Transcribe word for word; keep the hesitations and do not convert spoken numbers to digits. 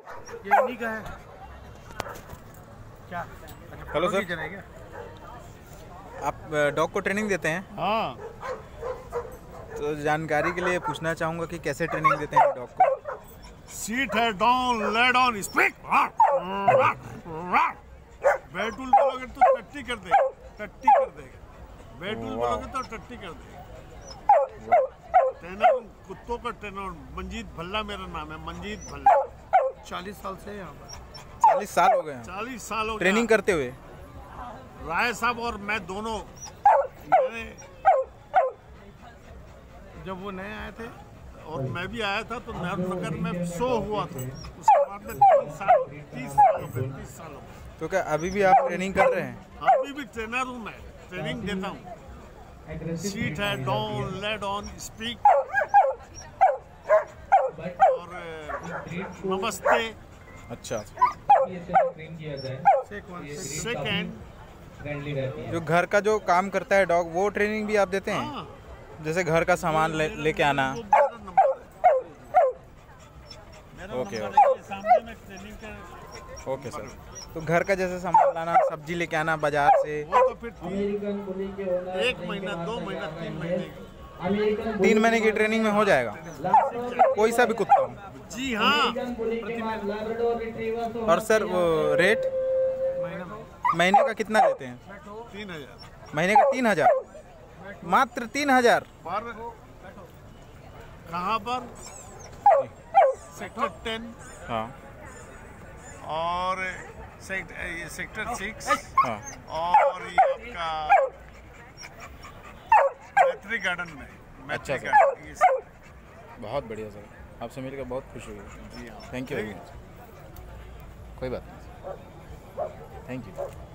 ये इन्हीं का है क्या? हेलो सर, आप डॉग को ट्रेनिंग देते हैं? हाँ। तो जानकारी के लिए पूछना चाहूँगा कि कैसे ट्रेनिंग देते हैं डॉग को? सीट है डाउन, ले डाउन, स्पीक। बैटुल बोलोगे तो टट्टी कर देगा, टट्टी कर देगा। बैटुल बोलोगे तो टट्टी कर देगा। ट्रेनर, कुत्तों का ट्रेनर मंजीत भल्ला मेरा नाम है, मंजीत भल्ला। चालीस साल से यहाँ पर। चालीस साल हो गए हैं चालीस साल हो ट्रेनिंग करते हुए? राय साहब और मैं दोनों, मैंने जब वो नए आए थे और मैं भी आया था तो नेहरू में शो हुआ था, उसके बाद में तीस साल तीस साल हो गए तीस साल हो गए। तो क्या अभी भी आप ट्रेनिंग कर रहे हैं? अभी भी ट्रेनर हूँ मैं, ट्रेनिंग देता हूँ। सीट है डाउन, लेड ऑन, स्पीक और नमस्ते। अच्छा, सेकेंड जो घर का जो काम करता है डॉग, वो ट्रेनिंग भी आप देते हैं? हाँ। जैसे घर का सामान ले लेके आना। ओके ओके सर, तो घर का जैसे सामान लाना, सब्जी लेके आना बाजार से, वो तो फिर तीन, एक महीना, दो महीना, तीन महीने तीन महीने की ट्रेनिंग में हो जाएगा कोई सा भी कुत्ता हो? जी हाँ। और सर वो रेट महीने का कितना लेते हैं? तीन हजार महीने का तीन हजार मात्र तीन हजार पर कहाँ पर? Sector ten. हाँ। और सेक्टर ये सेक्टर सिक्स। हाँ। और ये आपका मैत्री गार्डन में। अच्छा सर, गार्डन, ये बहुत बढ़िया सर, आपसे मिलकर बहुत खुशी हुई। जी हाँ, थैंक यू वेरी मच। कोई बात नहीं, थैंक यू।